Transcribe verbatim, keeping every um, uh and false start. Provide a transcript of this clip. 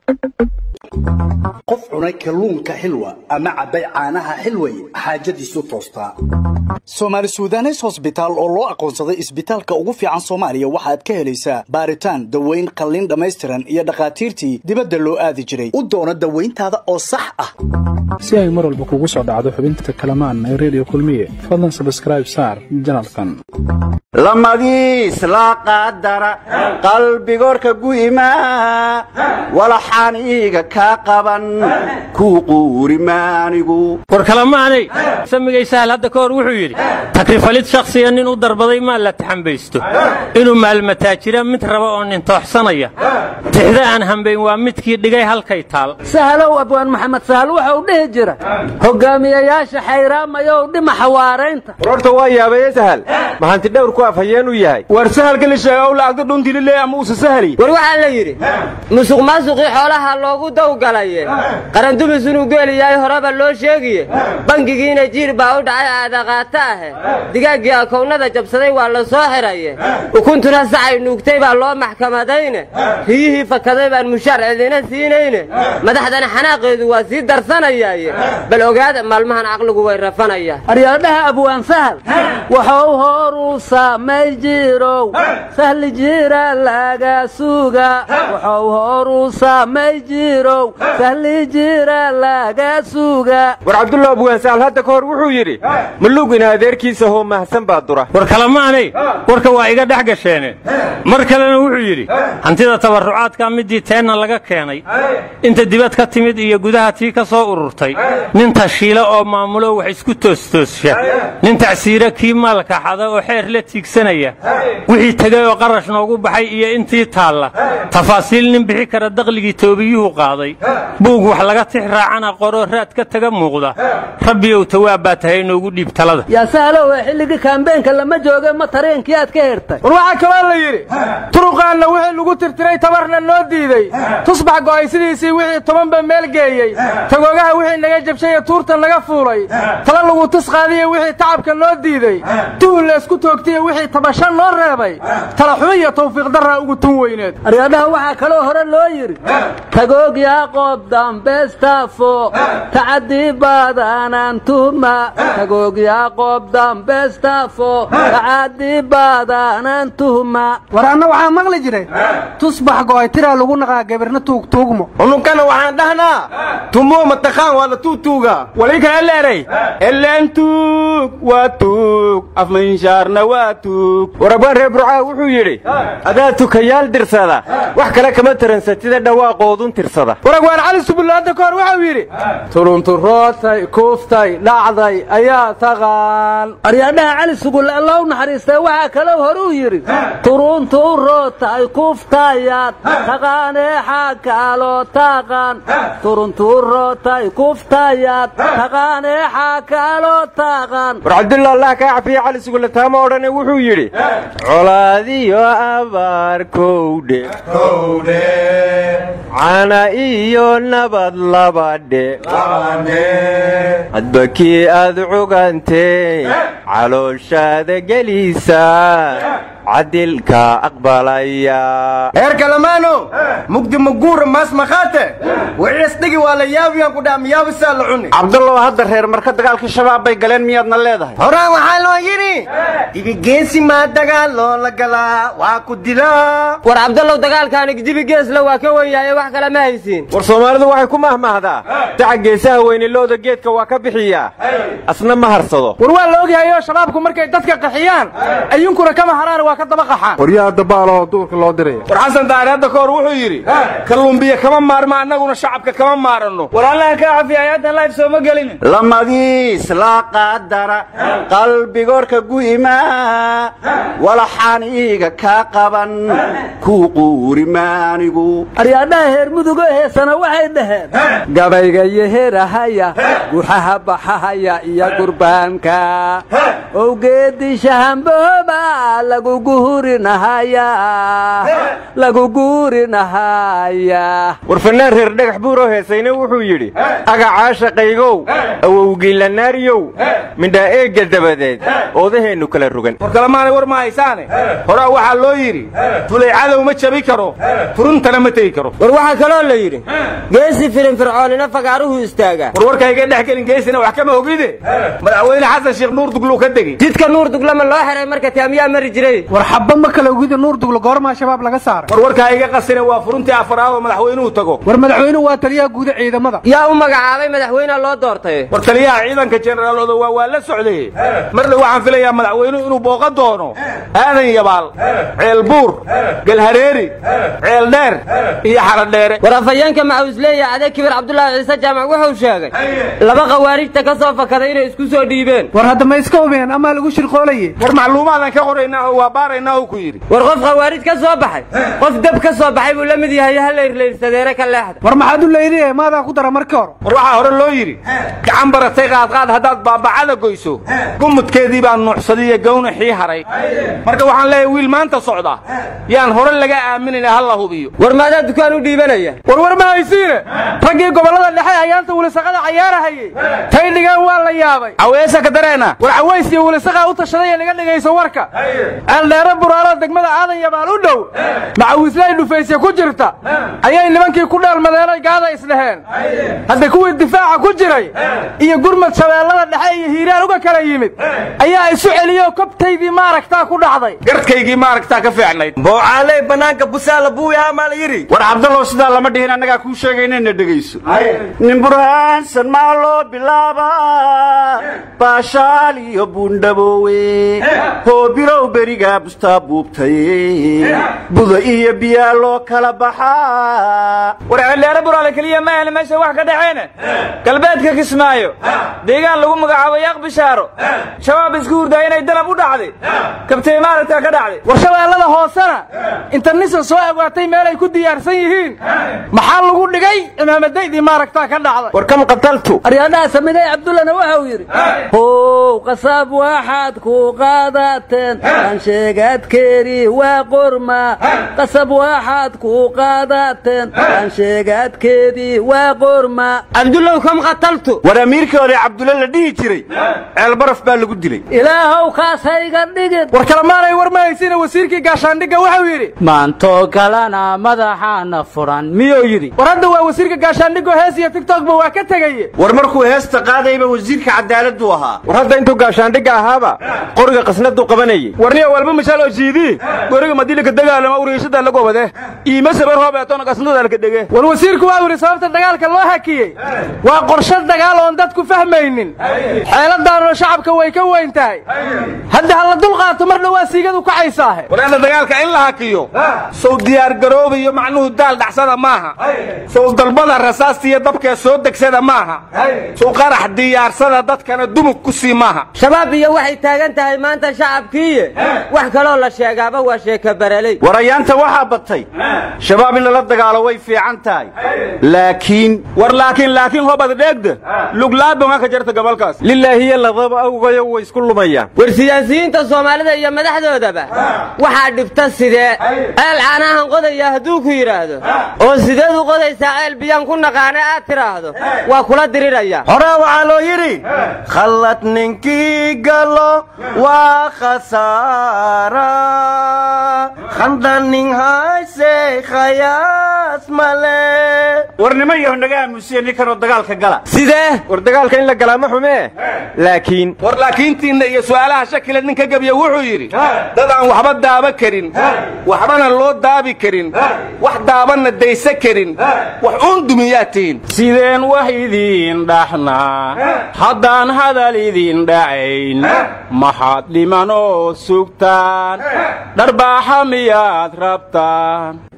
qof cunay kalluunka xilwa ama cabay caanaha xilway xaajadiisu toostaa Somali Sudanese Hospital oo loo aqoonsaday isbitaalka ugu fiican Soomaaliya waxaad ka helaysaa baaritaan daweyn qalliin dhameystiran iyo dhaqaatiirtii dibadda loo aadi jiray u doona daweyntaada oo sax ah si ay mar walba kugu soo dhacdo xubinta kalamaan ee radio kulmiye fadlan subscribe saar janalkan lamadiis la qadara qalbigorka guima wala xaniiga ka qaban ku quuri maanigu war kalamaanay samigaysa hadda koor wuxuu yiri takrifalid shakhsiyan inuu darbaday ma la taxambaysto inuu maalmataa jira mid raba oo nin tooxsanaya tixda aan hambayn waa midkii dhigay halkay taal sahalow abwaan maxamed sahal waxa uu dhigi jira hogaamiyayaasha xayraamayo dhima xawaareynta warta waa yaabay sahal mahanti dhawr ku afhayeen u yahay war sahal kali sheego laagda dhuntii leey ama uu sahali war waxa la yiri musuq maasuqi xoolaha loogu dawgalay qaran dumis inuu geeliyay horaba loo sheegiye bangigiina jiir baa u dhacay aadaqaata ah digaagii akoonada jabsaday waa la soo xiraye ukuntuna sacay nuugtay baa loo maxkamadayne hiyihii fakaday baan mushaar cidina siinayne madaxdana xanaaqeedu waa sii darsanayay bal ogaada maalmahan aqligu way rafanaya aryaadaha abwaan sahal wuxuu horu saamay jiro sahal jira laga suuga wuxuu horu saamay jiro sahli jira laga suuga war Abdullah abwaan sahal hadda koor wuxuu yiri malugina adeerkiisa hoo mahsan baa dura war kalamaanay warka waa iga dhax gasheen mar kalena wuxuu yiri hantida tabarucaadka midii teena laga keenay inta dibad ka timid iyo gudaha tii ka soo ururtay nin tashiila oo maamulo wax isku toostoosha nin tacsiira kii maalka xada oo xeer la tiigsanaya wixii tagay oo qarash noogu baxay iyo intii taala tafaasiil nin bixi kara dakhligii toobiyuhu qaaday buug wax laga tix raacana qoro raad ka taga muuqda rabbi uu tawaabaa tahay noogu dhiib talada ya sahalow xilliga kaambeenka lama jooga ma tareenkii aad ka heertay war waxa kale la yiri turuqaana wixii lagu tirtiray tabarna noo diiday tusbax go'ay sidiisii wixii toban ba meel geeyay tagoogaha wixii naga jabshay tuurta naga fuulay tala lagu tis qaadiyo wixii tacabka noo diiday tuul la isku toogtay wixii tabashan noo reebay tala xumiyo tawfiiq darra ugu tun weyneed aryaadaha waxa kale hore loo yiri tagoog yaa qob dambeestafo taadi badanaan tuma tagoog yaa qob dambeestafo taadi badanaan tuma warana waxa maqli jiray tusbax go'ay tira lagu naqaa gabarna tuug tuugmo ununkana waxaan dhahnaa tumo mataqaan wala tuutuuga walika leeray elentu waa tuug afminshaarna waa tuug warabaan reeb ruuxa wuxuu yiri adaa tukayaal dirsada wax kale kama taransatida dhawaaqoodun tirsada warabaan cali subulaada koor wuxuu yiri turuntu rootay kooftay dhacday ayaa taqaan aryaadaha cali subul allah naxariistay waxa kale hore uu yiri turuntu rootay kooftay taqaan ee xakaalo taqaan turuntu rootay kooftay taqaan ee xakaalo taqaan war Abdullah Allah ka cafiya cali subulaada oran wuxuu yiri colaadiyo abaar koowde koowde ana iyo nabad labade labade adbaki aad cugantay calooshaada gelisa cadilka aqbalaya heer kalamaano mugdi maguur mas maqate wixii wala yaabiyan ku dhaamiyaba sal cuni Abdullah hadda reer marka dagaalka shabaab bay galeen miyaadna leedahay horaan waxa loo yiri dibigeesi ma dagaal loo la galaa waa ku dilaa war Abdullah dagaalkan dibigees la waa ka weeyay wax kala ma haysiin war Soomaalidu waxay ku mahmaahdaa tacageesaha weyn looda geedka waa ka bixiya asna ma harsado war waa la ogyahay shabaabku markay dadka qaxiyaan ayunkuna kama haraan waa ka daba qaxaan waryaa dabaalo duurka loo diray war xasan daarada koor wuxuu yiri kalluumbiya kama maarma anaguna shacabka kama maarano war Allah ka cafiya ayada live soo ma galin lamadiis la qadara qalbigorka guima wala xaniiga ka qaban ku quuri maanigu aryaadaha heer mudugo heesana waxay dhaheen gabayga yeherahaya guxaha baxahaya iyo gurbaanka oo geedi shahamboba lagu guhurinahaya lagu guurinahaya war fanaan reer dhagax buuro heesayna wuxuu yidhi agacaa shaqaygow awowgiilanaariyow mindhaa eegga dabadeed oodaheennu kala rogan war kalamaanay war ma haysaane horaa waxaa loo yidhi fulay cadow ma jabi karo furuntana ma tegi karo war waxaa kaloo la yidhi geesi firin fircoonina fagaaruhu istaagaa war warkayga dhex gelin geesina wax kama ogide madaxweyne xasan sheekh nuur duglu ka degi jidka nuur duglama loo xiray marka taamiyaa mari jiray war xabba ma kala ogide nuur duglo goormaa shabaab laga saaray war warkayga qasina waa furuntii afraad oo madaxweynuhu tago war madaxweynuhu waa taliyaha guud ee ciidamada yaa u magacaabay madaxweynaha loo doortay war taliyaha ciidanka jeneraal odowa waa la socday marna waxaan filayaa madaxweynuhu inuu booqan doono aadan yabaal ceel buur galhareeri ceel dheer iyo xarad dheere war afayeenka macawisleeya adeeg kibir cabdullaahi ciise jaamac wuxuu sheegay laba khawaarijta ka soo fakaday inay isku soo dhiibeen war hadda ma iska hubeen ama lagu shirqoolaye war macluumaadan ka qoraynaa oo waa baaraynaa uu ku yidhi war qof khawaarij ka soo baxay qof dab ka soo baxay buu la mid yahay ha leyrleyrsadeere ka leexda war maxaad u leyriyay maadaa ku dara markii hore war waxaa hore loo yidhi gacan baratay qaadqaad haddaad baabacada goyso gumudkeedii baa nuuxsadiyo gawnaxii haray marka waxaan leeyahay wiil maanta socda yaan hore laga aaminayna ha la hubiyo war maadaa dukaan u dhiibanaya war war ma haysiine raggii gobollada dhexe ayaanta wulisaqada cayaarahayey tay dhigaan waa la yaabay caweesa ka dareena war caweys iyo wulisaqa u tashaday ee naga dhigayso warka aldheere buraalo degmada aadan yabaal u dhow macawislay dhufaysya ku jirta ayay nimankii ku dheelmadeenay gaada isdheheen hadda kuwii difaaca ku jiray iyo gurmad shabeellada dhexe iyo hiiraan uga kala yimid ayaa isu celiyoo kobtaydii maaragtaa ku dhacday garhkaygii maaragtaa ka fiicnayd boocaale bannaanka busaala buuyaha maa la yidhi war cabdallow sidaa lama dhihin annagaa kuu sheegaynayna dhegayso nin burhaansan maa loo bilaabaa baashaal iyo buundhaboowe hoobirow berigaa bustaa buubtay buda iyo biyaa loo kala baxaa war ceeldheere buraale keliya ma ahna meesha wax ka dhaxeene galbeedka kismaayo deegaan lagu magacaabo yaaq bishaaro shabaab isku hurdaa inay dalab u dhacday kabtay maaragtaa ka dhacday war shabeellada hoosena inta nisa soo awaatay meelay ku diyaarsan yihiin maxaa lagu dhigay imaamadaydii maaragtaa ka dhacday war kam qataltu aryaadhaha samiday cabdullana waxa uu yidhi how qasaab waxaad ku qaadateen ansheegaadkeedii waa qorma qasab waxaad ku qaadateen ansheegaadkeedii waa qorma cabdullow kam qataltu war amiirkii hore cabdulle la dhihi jiray ceel baraf baa lagu dilay ilaahow kaashayga dhigid war kalamaanay war ma haysina wasiirkii gaashaandhigga wuxuu yidhi maantoo kalena madaxaana furan miyuu yidhi war hadda waa wasiirka gaashaandhiggo hees iyo tigtokba waa ka tegaye war markuu heesta qaadayba wasiirka cadaaladdu ahaa war hadda intuu gaashaandhigga ahaaba qoriga qasnadu qabanayay warniya walba mishaal oo jiidii goriga madilika dagaalama uriishada la gobade iima sabar hoobeetona qasnada la kadhege war wasiirku waa yidhi sababta dagaalka loo hakiyey waa qorshe dagaal oon dadku fahmaynin xeeladaanoo shacabka way ka weyn tahay hadda hala dul qaato mar dhowaa siigadu kacaysaahe war hadda dagaalka in la hakiyo sow diyaar garoobayo macnuhu daal dhacsada maaha sow dalbada rasaastiiyo dabkee soo degsada maaha sow qarax diyaarsada dadkana dumug ku sii maaha shabaab iyo waxay taagan tahay maanta shacabkiiye wax kaloo la sheegaaba waa sheeka baraley warayaanta waxaa batay shabaab in lala dagaalo way fiican tahay laakiin war laakiin laakiin hobad dheegda luglaabonga ka jarta gobolkaas lilaahiya ladaba awgayo way isku lumayaan war siyaasiyiinta soomaalida iyo madaxdoodaba waxaa dhibta sidee ceel caanahan qodaya hadduu ku yidhaahdo oo sideed u qodaysaa ceel biyaan ku naqaana aad tidhaahdo waa kula diriraya horaa waxaa loo yidhi khallad ninkii galo waa khasaara khandanin haysey khayaas male war nima yaho naga aamusiye ninkanoo dagaalka gala sidee war dagaalka in la galaa ma xumee laakiin war laakiintiinna iyo su'aalaha shakila ninka gabiya wuxuu yidhi dad aan waxba daaba karin waxbana loo daabi karin wax daabanna daysa karin wax uun dumiyaa tihin sideen wax idiin dhaxnaa haddaan hadal idin dhacayn maxaad dhimanoo sugtaan dharbaaxa miyaad rabtaan